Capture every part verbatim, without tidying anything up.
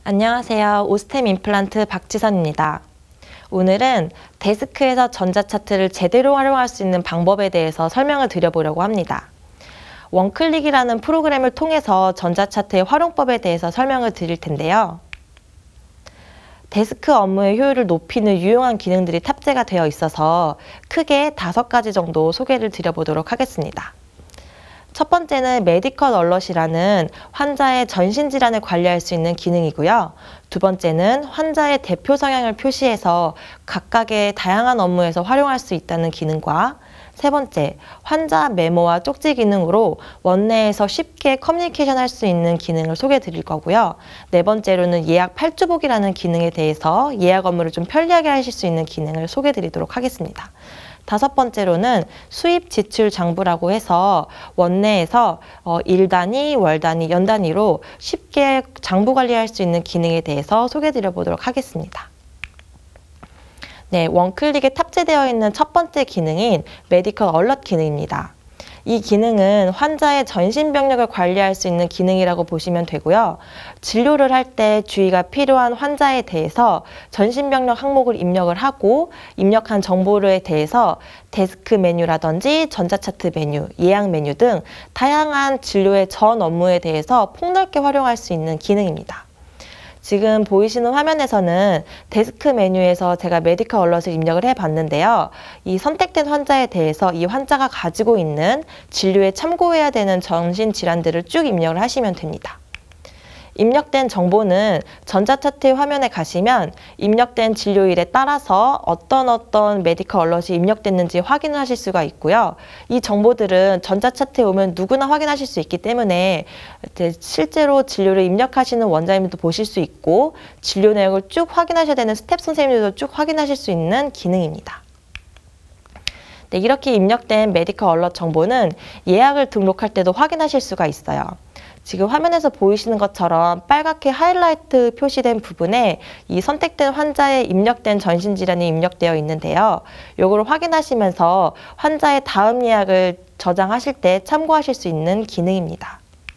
안녕하세요. 오스템 임플란트 박지선입니다. 오늘은 데스크에서 전자차트를 제대로 활용할 수 있는 방법에 대해서 설명을 드려보려고 합니다. 원클릭이라는 프로그램을 통해서 전자차트의 활용법에 대해서 설명을 드릴 텐데요. 데스크 업무의 효율을 높이는 유용한 기능들이 탑재가 되어 있어서 크게 다섯 가지 정도 소개를 드려보도록 하겠습니다. 첫 번째는 메디컬 얼럿이라는 환자의 전신질환을 관리할 수 있는 기능이고요. 두 번째는 환자의 대표 성향을 표시해서 각각의 다양한 업무에서 활용할 수 있다는 기능과 세 번째, 환자 메모와 쪽지 기능으로 원내에서 쉽게 커뮤니케이션 할 수 있는 기능을 소개해 드릴 거고요. 네 번째로는 예약 팔주복이라는 기능에 대해서 예약 업무를 좀 편리하게 하실 수 있는 기능을 소개해 드리도록 하겠습니다. 다섯 번째로는 수입 지출 장부라고 해서 원내에서 어, 일 단위, 월 단위, 연 단위로 쉽게 장부 관리할 수 있는 기능에 대해서 소개해 드려 보도록 하겠습니다. 네, 원클릭에 탑재되어 있는 첫 번째 기능인 메디컬 얼럿 기능입니다. 이 기능은 환자의 전신병력을 관리할 수 있는 기능이라고 보시면 되고요. 진료를 할 때 주의가 필요한 환자에 대해서 전신병력 항목을 입력을 하고 입력한 정보에 대해서 데스크 메뉴라든지 전자차트 메뉴, 예약 메뉴 등 다양한 진료의 전 업무에 대해서 폭넓게 활용할 수 있는 기능입니다. 지금 보이시는 화면에서는 데스크 메뉴에서 제가 메디컬 얼럿을 입력을 해봤는데요. 이 선택된 환자에 대해서 이 환자가 가지고 있는 진료에 참고해야 되는 정신질환들을 쭉 입력을 하시면 됩니다. 입력된 정보는 전자차트 화면에 가시면 입력된 진료일에 따라서 어떤 어떤 메디컬 얼럿이 입력됐는지 확인하실 수가 있고요. 이 정보들은 전자차트에 오면 누구나 확인하실 수 있기 때문에 실제로 진료를 입력하시는 원장님도 보실 수 있고 진료 내역을 쭉 확인하셔야 되는 스텝 선생님들도 쭉 확인하실 수 있는 기능입니다. 네, 이렇게 입력된 메디컬 얼럿 정보는 예약을 등록할 때도 확인하실 수가 있어요. 지금 화면에서 보이시는 것처럼 빨갛게 하이라이트 표시된 부분에 이 선택된 환자의 입력된 전신질환이 입력되어 있는데요. 요거를 확인하시면서 환자의 다음 예약을 저장하실 때 참고하실 수 있는 기능입니다.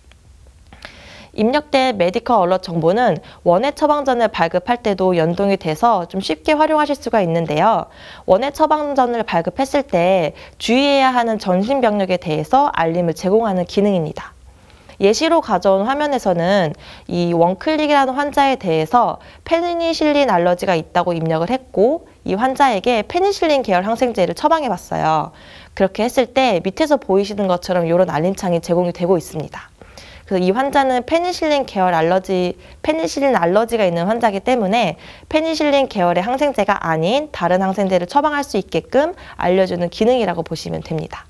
입력된 메디컬 얼럿 정보는 원예 처방전을 발급할 때도 연동이 돼서 좀 쉽게 활용하실 수가 있는데요. 원예 처방전을 발급했을 때 주의해야 하는 전신병력에 대해서 알림을 제공하는 기능입니다. 예시로 가져온 화면에서는 이 원클릭이라는 환자에 대해서 페니실린 알러지가 있다고 입력을 했고 이 환자에게 페니실린 계열 항생제를 처방해 봤어요. 그렇게 했을 때 밑에서 보이시는 것처럼 이런 알림창이 제공이 되고 있습니다. 그래서 이 환자는 페니실린 계열 알러지, 페니실린 알러지가 있는 환자이기 때문에 페니실린 계열의 항생제가 아닌 다른 항생제를 처방할 수 있게끔 알려주는 기능이라고 보시면 됩니다.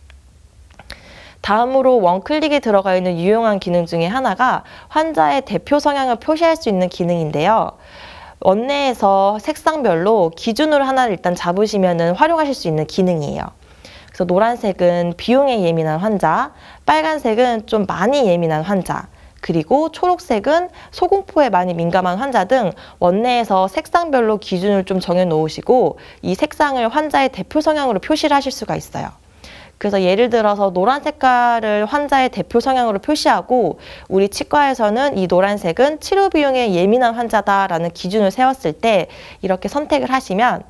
다음으로 원클릭에 들어가 있는 유용한 기능 중에 하나가 환자의 대표 성향을 표시할 수 있는 기능인데요. 원내에서 색상별로 기준으로 하나를 일단 잡으시면 활용하실 수 있는 기능이에요. 그래서 노란색은 비용에 예민한 환자, 빨간색은 좀 많이 예민한 환자, 그리고 초록색은 소공포에 많이 민감한 환자 등 원내에서 색상별로 기준을 좀 정해 놓으시고 이 색상을 환자의 대표 성향으로 표시를 하실 수가 있어요. 그래서 예를 들어서 노란 색깔을 환자의 대표 성향으로 표시하고 우리 치과에서는 이 노란색은 치료 비용에 예민한 환자다라는 기준을 세웠을 때 이렇게 선택을 하시면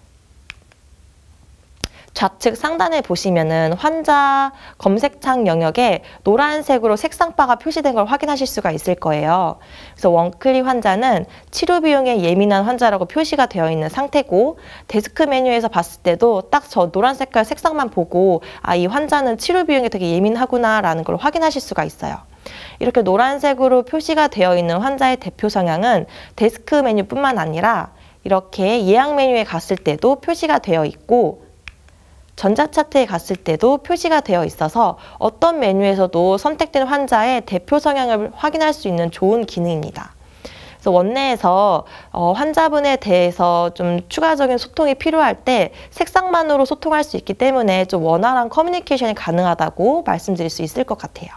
좌측 상단에 보시면은 환자 검색창 영역에 노란색으로 색상바가 표시된 걸 확인하실 수가 있을 거예요. 그래서 원클릭 환자는 치료 비용에 예민한 환자라고 표시가 되어 있는 상태고 데스크 메뉴에서 봤을 때도 딱 저 노란 색깔 색상만 보고 아, 이 환자는 치료 비용에 되게 예민하구나 라는 걸 확인하실 수가 있어요. 이렇게 노란색으로 표시가 되어 있는 환자의 대표 성향은 데스크 메뉴뿐만 아니라 이렇게 예약 메뉴에 갔을 때도 표시가 되어 있고 전자차트에 갔을 때도 표시가 되어 있어서 어떤 메뉴에서도 선택된 환자의 대표 성향을 확인할 수 있는 좋은 기능입니다. 그래서 원내에서 어, 환자분에 대해서 좀 추가적인 소통이 필요할 때 색상만으로 소통할 수 있기 때문에 좀 원활한 커뮤니케이션이 가능하다고 말씀드릴 수 있을 것 같아요.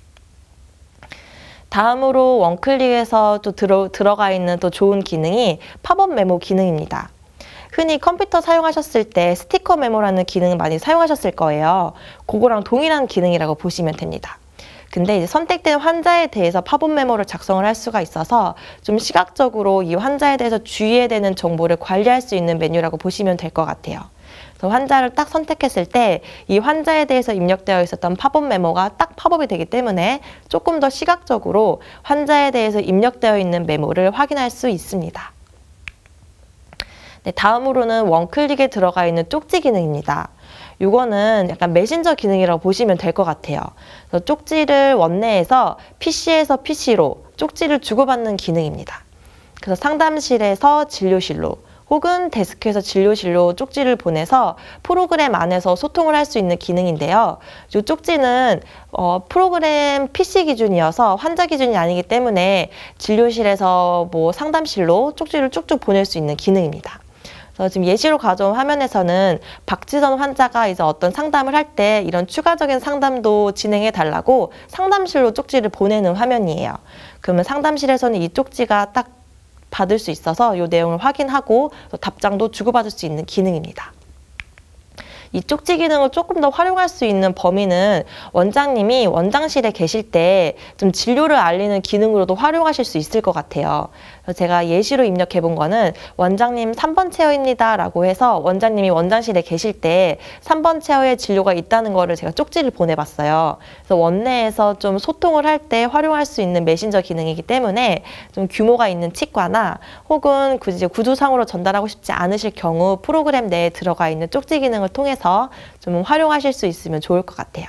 다음으로 원클릭에서 또 들어, 들어가 있는 또 좋은 기능이 팝업 메모 기능입니다. 흔히 컴퓨터 사용하셨을 때 스티커 메모라는 기능을 많이 사용하셨을 거예요. 그거랑 동일한 기능이라고 보시면 됩니다. 근데 이제 선택된 환자에 대해서 파본 메모를 작성을 할 수가 있어서 좀 시각적으로 이 환자에 대해서 주의해야 되는 정보를 관리할 수 있는 메뉴라고 보시면 될 것 같아요. 그래서 환자를 딱 선택했을 때 이 환자에 대해서 입력되어 있었던 파본 메모가 딱 팝업이 되기 때문에 조금 더 시각적으로 환자에 대해서 입력되어 있는 메모를 확인할 수 있습니다. 네, 다음으로는 원클릭에 들어가 있는 쪽지 기능입니다. 이거는 약간 메신저 기능이라고 보시면 될 것 같아요. 그래서 쪽지를 원내에서 피씨에서 피씨로 쪽지를 주고받는 기능입니다. 그래서 상담실에서 진료실로 혹은 데스크에서 진료실로 쪽지를 보내서 프로그램 안에서 소통을 할 수 있는 기능인데요. 이 쪽지는 어, 프로그램 피씨 기준이어서 환자 기준이 아니기 때문에 진료실에서 뭐 상담실로 쪽지를 쭉쭉 보낼 수 있는 기능입니다. 그래서 지금 예시로 가져온 화면에서는 박지선 환자가 이제 어떤 상담을 할 때 이런 추가적인 상담도 진행해 달라고 상담실로 쪽지를 보내는 화면이에요. 그러면 상담실에서는 이 쪽지가 딱 받을 수 있어서 이 내용을 확인하고 또 답장도 주고받을 수 있는 기능입니다. 이 쪽지 기능을 조금 더 활용할 수 있는 범위는 원장님이 원장실에 계실 때 좀 진료를 알리는 기능으로도 활용하실 수 있을 것 같아요. 그래서 제가 예시로 입력해 본 거는 원장님 삼 번 체어입니다 라고 해서 원장님이 원장실에 계실 때 삼 번 체어에 진료가 있다는 거를 제가 쪽지를 보내봤어요. 그래서 원내에서 좀 소통을 할 때 활용할 수 있는 메신저 기능이기 때문에 좀 규모가 있는 치과나 혹은 굳이 구조상으로 전달하고 싶지 않으실 경우 프로그램 내에 들어가 있는 쪽지 기능을 통해서 좀 활용하실 수 있으면 좋을 것 같아요.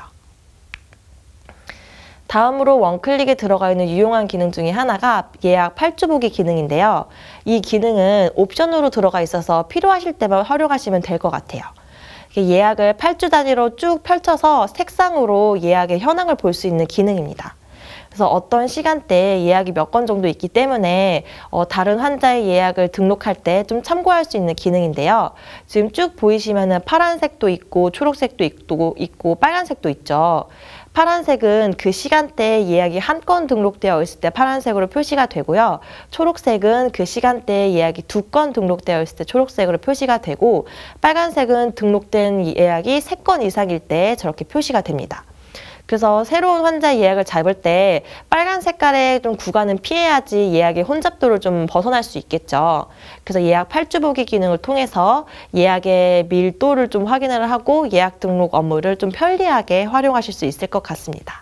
다음으로 원클릭에 들어가 있는 유용한 기능 중에 하나가 예약 팔주 보기 기능인데요. 이 기능은 옵션으로 들어가 있어서 필요하실 때만 활용하시면 될 것 같아요. 예약을 팔주 단위로 쭉 펼쳐서 색상으로 예약의 현황을 볼 수 있는 기능입니다. 그래서 어떤 시간대에 예약이 몇 건 정도 있기 때문에 어, 다른 환자의 예약을 등록할 때 좀 참고할 수 있는 기능인데요. 지금 쭉 보이시면은 파란색도 있고 초록색도 있고, 있고 빨간색도 있죠. 파란색은 그 시간대에 예약이 한 건 등록되어 있을 때 파란색으로 표시가 되고요. 초록색은 그 시간대에 예약이 두 건 등록되어 있을 때 초록색으로 표시가 되고, 빨간색은 등록된 예약이 세 건 이상일 때 저렇게 표시가 됩니다. 그래서 새로운 환자 예약을 잡을 때 빨간 색깔의 좀 구간은 피해야지 예약의 혼잡도를 좀 벗어날 수 있겠죠. 그래서 예약 팔주 보기 기능을 통해서 예약의 밀도를 좀 확인을 하고 예약 등록 업무를 좀 편리하게 활용하실 수 있을 것 같습니다.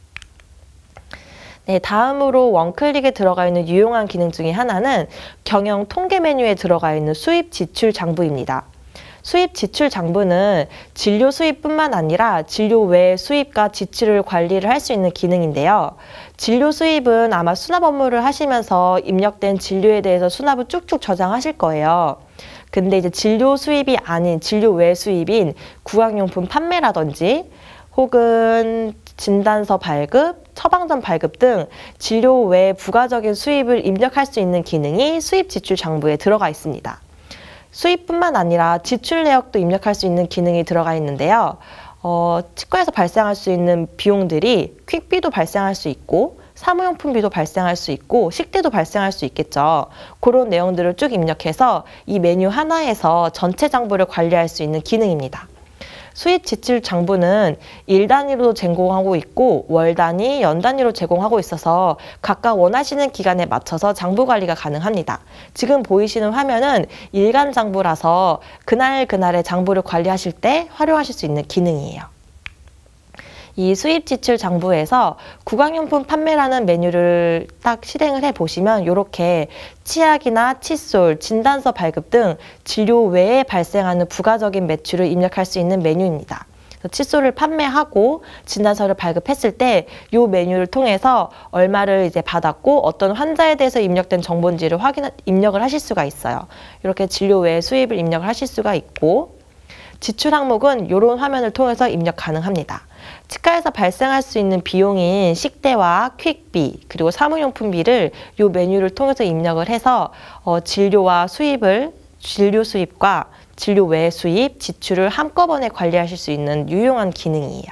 네, 다음으로 원클릭에 들어가 있는 유용한 기능 중에 하나는 경영 통계 메뉴에 들어가 있는 수입 지출 장부입니다. 수입 지출 장부는 진료 수입뿐만 아니라 진료 외 수입과 지출을 관리를 할 수 있는 기능인데요. 진료 수입은 아마 수납 업무를 하시면서 입력된 진료에 대해서 수납을 쭉쭉 저장하실 거예요. 근데 이제 진료 수입이 아닌 진료 외 수입인 구강용품 판매라든지 혹은 진단서 발급, 처방전 발급 등 진료 외 부가적인 수입을 입력할 수 있는 기능이 수입 지출 장부에 들어가 있습니다. 수입뿐만 아니라 지출 내역도 입력할 수 있는 기능이 들어가 있는데요. 어, 치과에서 발생할 수 있는 비용들이 퀵비도 발생할 수 있고 사무용품비도 발생할 수 있고 식대도 발생할 수 있겠죠. 그런 내용들을 쭉 입력해서 이 메뉴 하나에서 전체 장부를 관리할 수 있는 기능입니다. 수입 지출 장부는 일 단위로 제공하고 있고 월 단위, 연 단위로 제공하고 있어서 각각 원하시는 기간에 맞춰서 장부 관리가 가능합니다. 지금 보이시는 화면은 일간 장부라서 그날 그날의 장부를 관리하실 때 활용하실 수 있는 기능이에요. 이 수입 지출 장부에서 구강용품 판매라는 메뉴를 딱 실행을 해 보시면 이렇게 치약이나 칫솔, 진단서 발급 등 진료 외에 발생하는 부가적인 매출을 입력할 수 있는 메뉴입니다. 칫솔을 판매하고 진단서를 발급했을 때 이 메뉴를 통해서 얼마를 이제 받았고 어떤 환자에 대해서 입력된 정보인지를 확인 입력을 하실 수가 있어요. 이렇게 진료 외에 수입을 입력을 하실 수가 있고, 지출 항목은 이런 화면을 통해서 입력 가능합니다. 치과에서 발생할 수 있는 비용인 식대와 퀵비 그리고 사무용품비를 이 메뉴를 통해서 입력을 해서 어, 진료와 수입을 진료 수입과 진료 외 수입, 지출을 한꺼번에 관리하실 수 있는 유용한 기능이에요.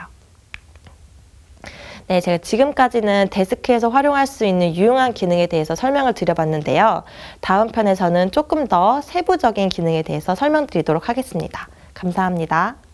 네, 제가 지금까지는 데스크에서 활용할 수 있는 유용한 기능에 대해서 설명을 드려봤는데요. 다음 편에서는 조금 더 세부적인 기능에 대해서 설명드리도록 하겠습니다. 감사합니다.